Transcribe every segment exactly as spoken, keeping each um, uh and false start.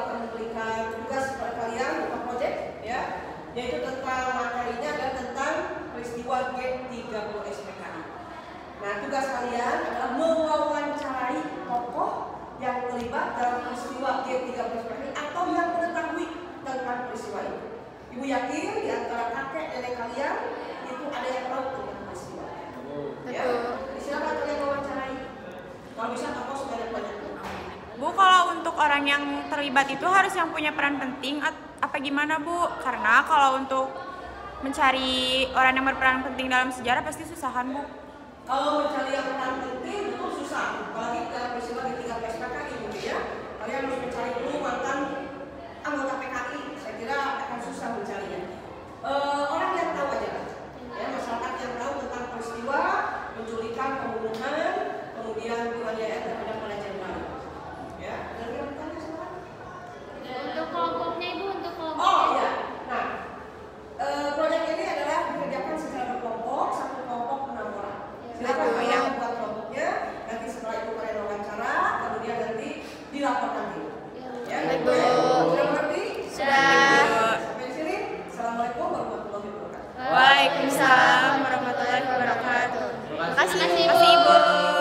akan memberikan tugas kepada kalian untuk proyek, ya, yaitu tentang materinya adalah tentang peristiwa G tiga puluh S P K I. Nah, tugas kalian adalah mewawancarai tokoh yang terlibat dalam peristiwa G tiga puluh S P K I atau yang mengetahui tentang peristiwa itu. Ibu yakin di antara kakek nenek kalian itu ada yang tahu tentang peristiwa. Ya, silakan kalian wawancarai. Kalau bisa tokoh sebanyak-banyaknya. Bu, kalau untuk orang yang terlibat itu harus yang punya peran penting apa gimana, Bu? Karena kalau untuk mencari orang yang berperan penting dalam sejarah pasti susahan, Bu. Kalau mencari yang peran penting itu susah. Apalagi dalam peristiwa G tiga puluh S P K I, Bu, ya. Kalian harus mencari dulu mantan anggota P K I. Saya kira akan susah mencarinya. E, orang yang tahu aja, ya, masyarakat yang tahu tentang peristiwa penculikan, pembunuhan, kemudian penganiayaan terhadap para jenderal. Ya, dan yang bertanya silakan. Untuk kelompoknya Ibu, untuk kelompok. Oh iya, nah e, proyek ini adalah dikerjakan secara berkelompok, satu kelompok enam orang. Silakan kalian buat kelompoknya. Nanti setelah itu kalian wawancara, kemudian nanti dilaporkan dulu. Ya, Baik, Bu. Sudah mengerti? Sudah. Sampai di sini. Assalamualaikum warahmatullahi wabarakatuh. Waalaikumsalam warahmatullahi wabarakatuh. Terima kasih, Terima kasih, Ibu.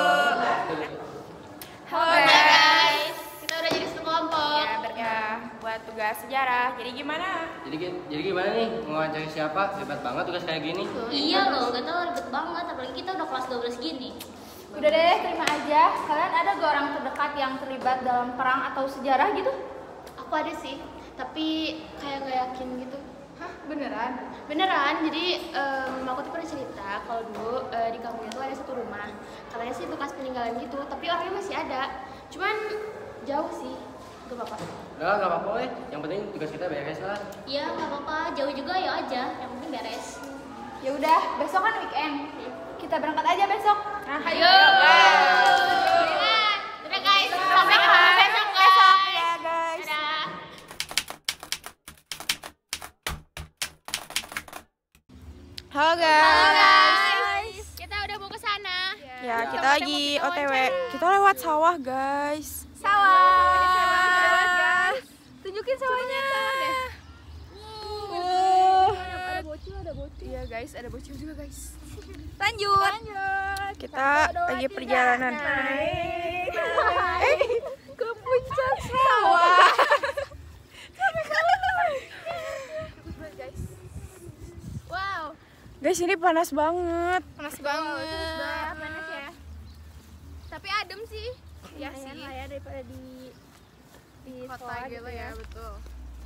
Halo guys, kita udah jadi satu kelompok. Ya, ber- ya, buat tugas sejarah. Jadi gimana? Jadi jadi gimana nih mewawancari siapa? Hebat banget tugas kayak gini. Iya loh, gak tau ribet banget, apalagi kita udah kelas dua belas gini. Udah deh, terima aja. Kalian ada gak orang terdekat yang terlibat dalam perang atau sejarah gitu? Aku ada sih, tapi kayak gak yakin gitu. Hah, beneran? Beneran, jadi em, aku tuh pernah cerita kalau dulu eh, di kampung itu ada satu rumah. Katanya sih bekas peninggalan gitu, tapi orangnya masih ada. Cuman jauh sih, gak apa-apa. Udah gak apa-apa weh, yang penting tugas kita beres lah. Iya gak apa-apa, jauh juga ya aja, yang penting beres. Ya udah, besok kan weekend. Kita berangkat aja besok. Nah, Ayo! Udah guys, sampai ketemu besok guys. Ya, guys. Dadah. Halo, guys. Halo guys, kita udah mau ke sana. Ya, kita lagi O T W. Kita lewat sawah, guys. Sawah. Tunjukin sawahnya. Uh. Ada bocil, ada bocil. Iya, guys, ada bocil juga, guys. Lanjut. Lanjut. Kita lagi perjalanan. Naik. Eh, Ke puncak sawah. Wow, guys, ini panas banget. Panas banget. Panas ya. tapi adem sih. Iya sih. Lah ya daripada di di Kota sekolah gitu ya, betul.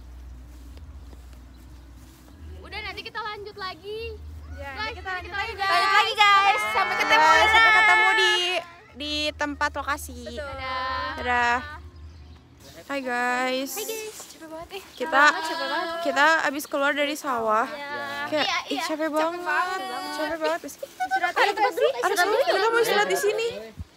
Udah nanti kita lanjut lagi. Ya, Guys, kita nanti lanjut kita lagi lanjut. guys. Lanjut lagi, guys. Sampai Guys, ketemu. Sampai ketemu di di tempat lokasi. Dadah. Dadah. Hai guys. Hai guys, capek banget eh. Kita kita abis keluar dari sawah. Kayak Iya, ih, iya. capek banget. Capek banget. Guys. Ada tempat dulu, Ada semua kita mau istirahat di sini.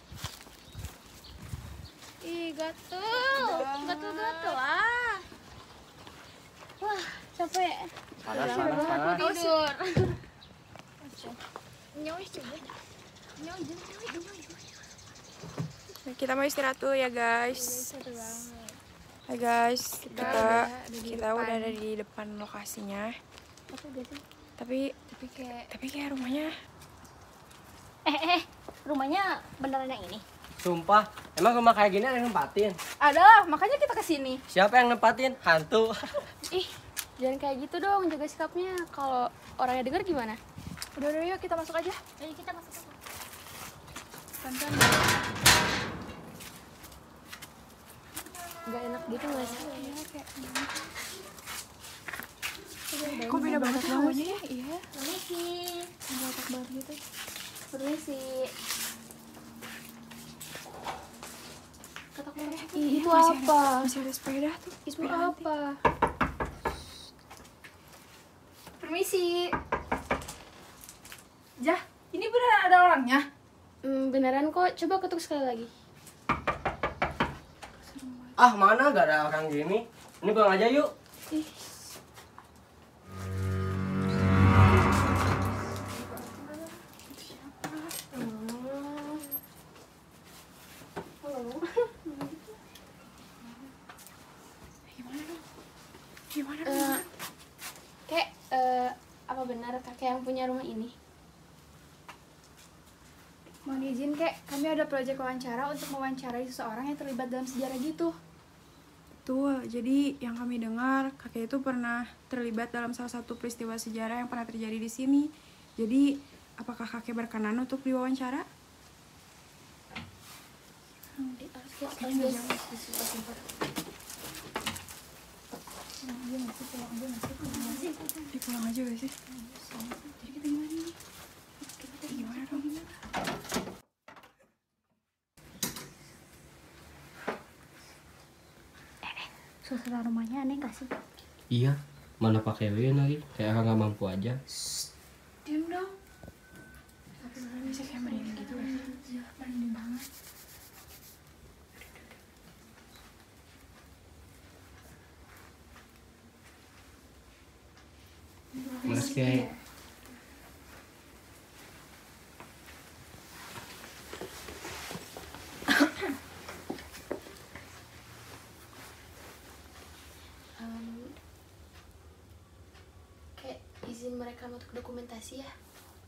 Ih, gatel. Gatel-gatel ah. Wah, capek. Panas, panas, panas. Tidur. Nyawa coba. Nyawa Kita mau istirahat dulu ya guys. Hai guys, kita kita udah ada di depan lokasinya. Tapi Tapi kayak tapi kayak rumahnya eh eh rumahnya beneran yang ini. Sumpah, emang rumah kayak gini ada yang nempatin? Ada, makanya kita kesini. Siapa yang nempatin? Hantu. Ih, jangan kayak gitu dong, jaga sikapnya. Kalau orangnya denger gimana? Udah udah yuk kita masuk aja. Ayo kita masuk ke Pelan-pelan. Gak enak gitu nggak sih? kok beda banget bawahnya ya? Iya. Permisi. Kotak banget gitu. Permisi. Ketok dulu. Ih, itu Masih apa? ada, masih ada sepeda tuh. Itu Sepeda nanti. apa? Permisi. Jah, ini beneran ada orangnya? Hmm, beneran kok. Coba ketuk sekali lagi. Ah, mana gak ada orang gini? Ini pulang aja yuk. Ih. kakek yang punya rumah ini. Mohon izin kek, kami ada proyek wawancara untuk mewawancarai seseorang yang terlibat dalam sejarah gitu. Betul, jadi yang kami dengar kakek itu pernah terlibat dalam salah satu peristiwa sejarah yang pernah terjadi di sini. Jadi apakah kakek berkenan untuk diwawancara? Di pulang aja gak sih? Jadi kita gimana nih? Kita gimana dong? Suasana rumahnya aneh gak sih? Iya, mana pakai W lagi? Kayak nggak mampu aja. Diam dong. Tapi sekarang bisa kayak merinding gitu gak sih? Merinding banget. Mas kayak Kayak izin mereka untuk dokumentasi ya.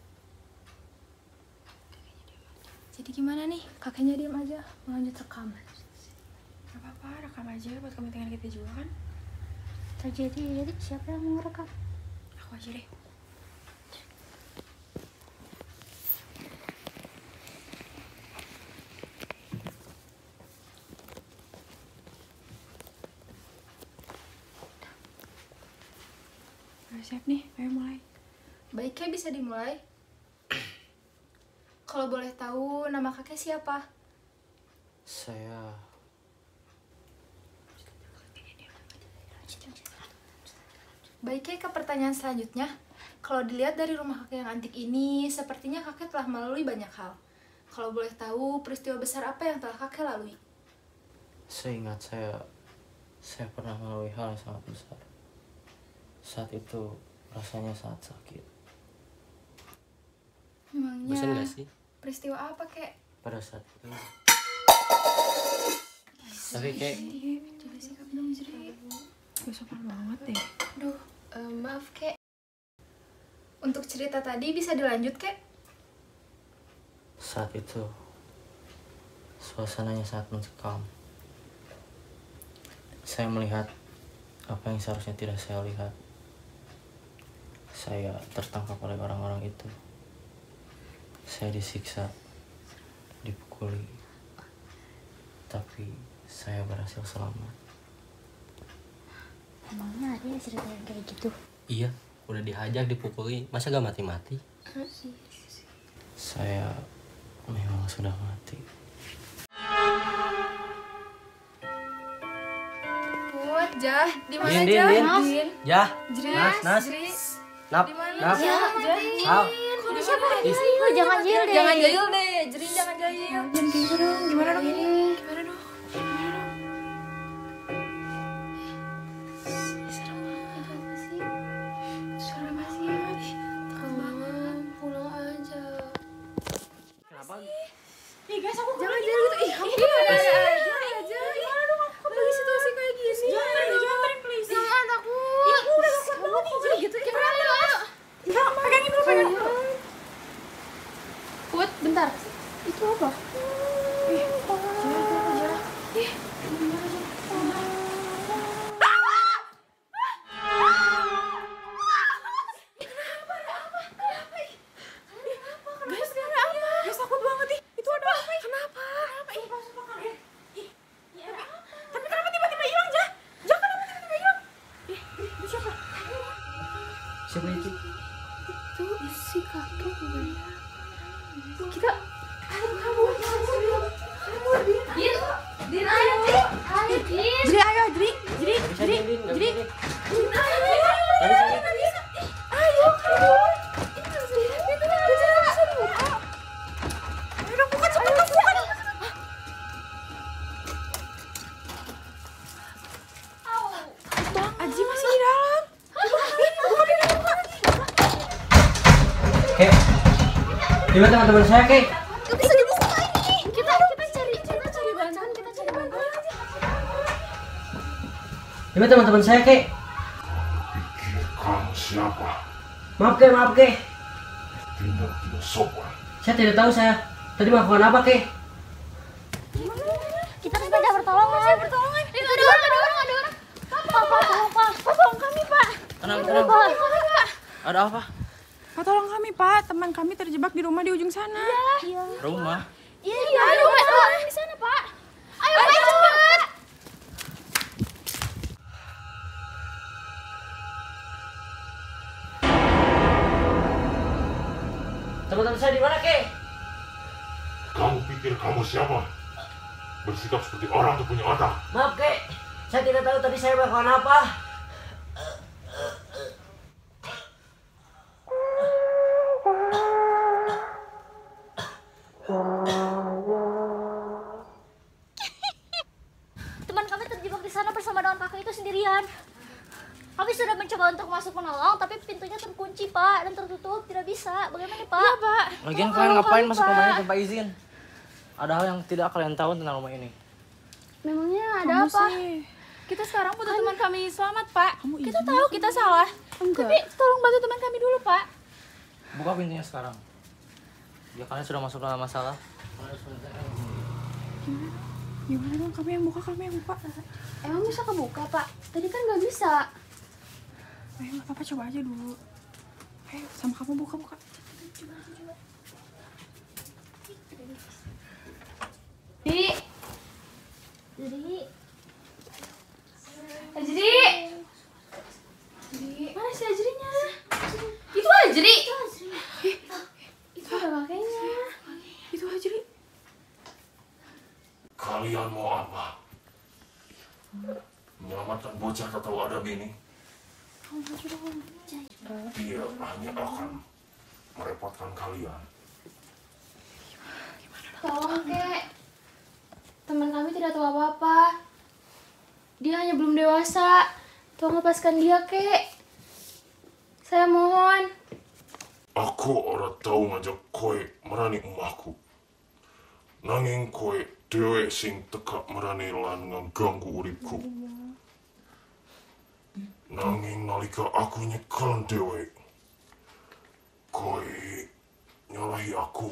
Jadi gimana nih? Kakeknya diam aja, melanjut rekaman. Gak apa-apa, rekam aja buat kepentingan kita juga kan? Terjadi, jadi siapa yang mau rekam? Aku aja deh. Udah siap nih, ayo mulai. Baiknya bisa dimulai. Kalau boleh tahu nama kakek siapa? saya Baiknya ke pertanyaan selanjutnya. Kalau dilihat dari rumah kakek yang antik ini, sepertinya kakek telah melalui banyak hal. Kalau boleh tahu, peristiwa besar apa yang telah kakek lalui? saya ingat saya saya pernah melalui hal yang sangat besar. Saat itu rasanya sangat sakit. Memangnya Bosan gak sih? peristiwa apa, kek? Pada saat itu. Tapi kayak Coba sikap dong, Jri. Gak sopan banget deh. Aduh, eh, maaf, kek. Untuk cerita tadi bisa dilanjut, kek? saat itu suasananya sangat mencekam. Saya melihat apa yang seharusnya tidak saya lihat. Saya tertangkap oleh orang-orang itu. Saya disiksa, dipukuli, tapi saya berhasil selamat. Emangnya ada yang cerita yang kayak gitu? Iya, udah dihajar, dipukuli, masa gak mati-mati? Saya memang sudah mati. Put, Jah, di mana Din, Din, Jah? Din. Din. Jah, Jri, Nas, Nas. Jri. Nap, Di mana? nap, Jah, Jah. Sal. Kok di siapa? Ih. Oh, jangan jahil deh. Jangan jahil deh. Jri, jangan jahil. Jangan kayak gitu dong, gimana dong ini? Gimana dong? Serem banget apa sih? Serem banget. Teman, pulang aja. Kenapa? Ih guys, aku Jangan jahil gitu. Ih, kamu gimana aja aja. Gimana dong aku lagi situasi kayak gini? Jangan, jangan, please. Jangan aku. Ih, aku udah gak kuat banget nih, Jri. Gitu. Gimana dong? Ayo. Enggak, pegangin dulu, pegangin dulu. Put, bentar. Itu apa? Ih, jangan, jangan, jangan. Ih, gimana sih? Guys, ada apa? Guys, takut banget nih. Itu ada apa? Kenapa? Kenapa? Ih, sumpah kalian. Ih, tapi, tapi kenapa tiba-tiba hilang, Jah? Jah, kenapa tiba-tiba hilang? Ih, ih, itu siapa? Siapa itu? Itu si kakek bukan? Kita ayo kabur. Kabur, Din. Din. Din, ayo, Din. Ayo, Din. Jri, ayo, Jri. Jri, Gak bisa, Jri, Din, gak Jri. bisa, Din. Din, ayo. Gak bisa, Din. Ayo, kabur. Itu bisa bisa dibuka. Ayo dong, bukan, cepetan, bukan. Bang, Aji masih di dalam. Ih, buka pintu, buka. Kek, gimana teman-teman saya, Kek? Gak bisa dibuka ini. Kita kita cari kita cari bantuan, kita cari bantuan. Gimana teman-teman saya, Kek? Pikir kamu siapa? Maaf ke, maaf ke. Tidak, tidak sopan. Saya tidak tahu saya tadi melakukan apa ke. Kita minta pertolongan. Pertolongan. Ada orang, ada orang, ada orang. Pak, Pak, tolong Pak. Pak, tolong kami Pak. Tenang, tenang. Pak. Ada apa? Pak, tolong kami, Pak. Teman kami terjebak di rumah di ujung sana. Iya. Rumah? Iya, iya, ada orang di sana Pak. Ayo Pak, cepat. Teman-teman saya di mana ke? Kamu pikir kamu siapa? Bersikap seperti orang tuh punya otak. Maaf ke, saya tidak tahu tadi saya melakukan apa. Teman kami terjebak di sana bersama dengan kakak itu sendirian. Kami sudah mencoba untuk masuk menolong, tapi pintunya terkunci Pak dan tertutup, tidak bisa. Bagaimana Pak? Iya Pak. Lagian kalian ngapain masuk rumah ini tanpa izin? Ada hal yang tidak kalian tahu tentang rumah ini. Memangnya ada Kamu apa? sih. Kita sekarang butuh teman kami selamat, Pak. Kita izin tahu kita salah. Tapi tolong bantu teman kami dulu, Pak. Buka pintunya sekarang. Ya kalian sudah masuk dalam masalah. Kalian harus menyelesaikan ini. Gimana dong? Kami yang buka, kami yang buka. Emang bisa kebuka Pak? Tadi kan nggak bisa. Ayo, nggak apa-apa, coba aja dulu. Ayo, sama kamu buka-buka. Jadi, jadi, Ajri, mana si Ajrinya? Itu Ajri. Eh, Itu ada kakeknya. itu Ajri. Kalian mau apa? Menyelamatkan bocah tak tahu adab ini? Dia hanya akan merepotkan kalian. Tolong kek, teman kami tidak tahu apa-apa. Dia hanya belum dewasa. Tolong lepaskan dia kek. Saya mohon. Aku ora tahu ngajak kowe merani emahku. Nanging kowe dewe sing teka merani lan ngeganggu uripku. Nanging nalika aku nyekel dewe, kowe nyalahi aku.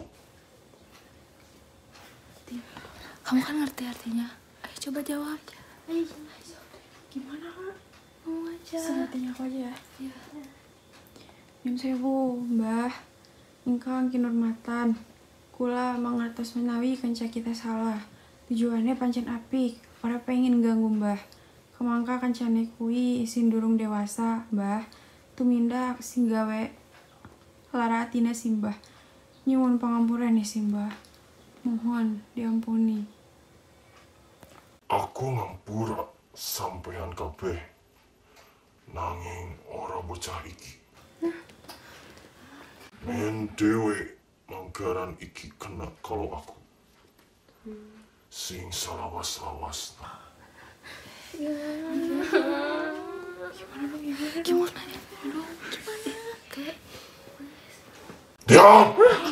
Kamu kan ngerti artinya. Ayo coba jawab. Ayo, Gimana, Kak? ngomong aja. Sepertinya aku aja ya. Nyun sewu, Mbah. Ingkang kinurmatan. Kula mangertos menawi kanca kita salah. Tujuannya pancen apik, ora pengen ganggu Mbah. Kemangka kancane kuwi isin durung dewasa, Mbah. Tumindak sing gawe lara atina simbah. Nyuwun pangampuran ya simbah. Mohon diampuni. Aku ngampura sampeyan kabeh. Nanging ora bocah iki. Men dewe manggaran iki kena kalau aku. Sing salawas-lawas. Gimana? Diam!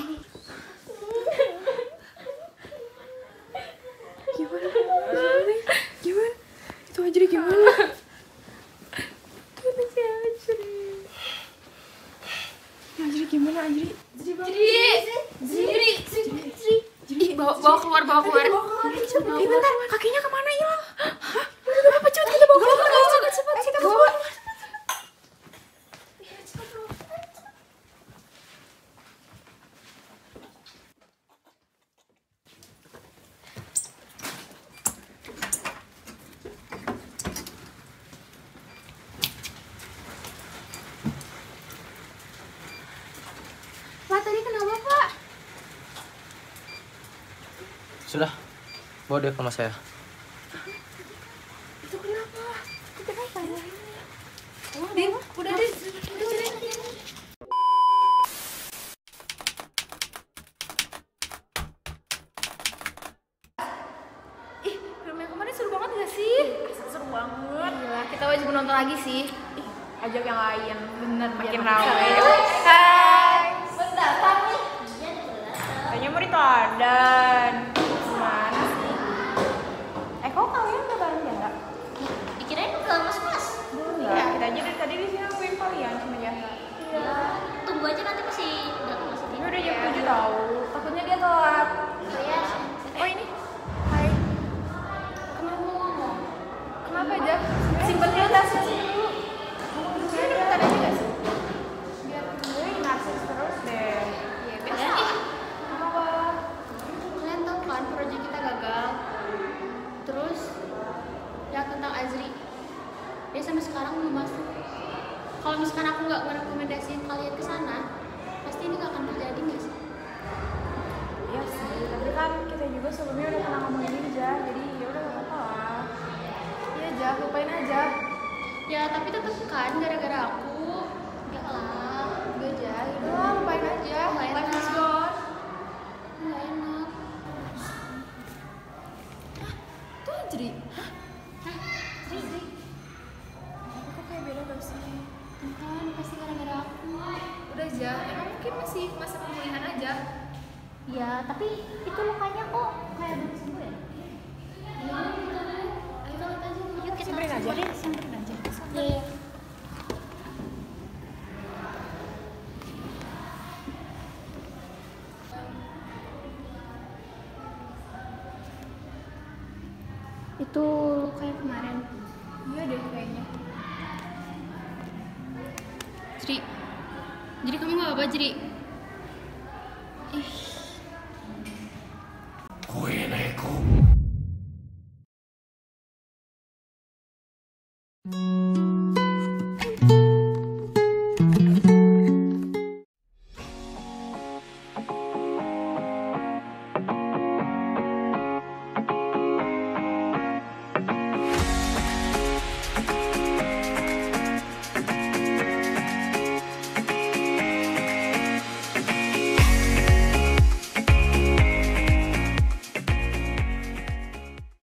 Gimana? Gimana? Gimana? Itu Ajri gimana? Gimana sih Ajri? Ajri gimana Ajri? Ajri, Ajri, Ajri. Ih, bawa, bawa keluar, bawa keluar. Eh bentar, kakinya kemana hilang? Hah? Udah apa cepat kita bawa keluar. Cepat, cepat, kita bawa keluar. Pak, tadi kenapa Pak? Sudah, bawa dia ke rumah saya. Itu kenapa? Itu kenapa? Din, udah Din, udah Din. Ih, film yang kemarin seru banget gak sih? Seru banget. Gila, kita wajib menonton lagi sih. Ih, ajak yang lain. Bener, makin makin ramai. seru. Hai. Pendatang nih. Kayaknya mau diteladan. Gimana sih? Eh, kok kalian udah bareng Janda? Dikirain udah masuk kelas. Enggak, kita aja dari tadi di sini nungguin kalian sama Janda. Iya. mau masuk. Kalau misalkan aku nggak merekomendasiin kalian ke sana, pasti ini nggak akan terjadi nggak sih? Iya sih, tapi kan kita juga sebelumnya udah pernah ngomongin ini Ja, jadi ya udah gak apa-apa lah. Iya Ja, lupain aja. Ya tapi tetep kan gara-gara aku. Enggak lah. Udah Ja, udah lupain aja. Nggak Life is enak. gone. Nggak enak. Tuh Jri. Hah? Jri, Jri. Tapi kok kayak beda gak sih? Kan pasti gara-gara aku. Udah Ja, emang mungkin masih masa pemulihan aja. Ya tapi itu lukanya kok kayak belum sembuh ya? Iya, kita lihat. Ayo kita lihat aja. Yuk kita Samperin aja. samperin, samperin aja. Iya, iya. Itu luka yang kemarin. Iya deh kayaknya. Jri, jadi kamu gak apa-apa Jri? Ih,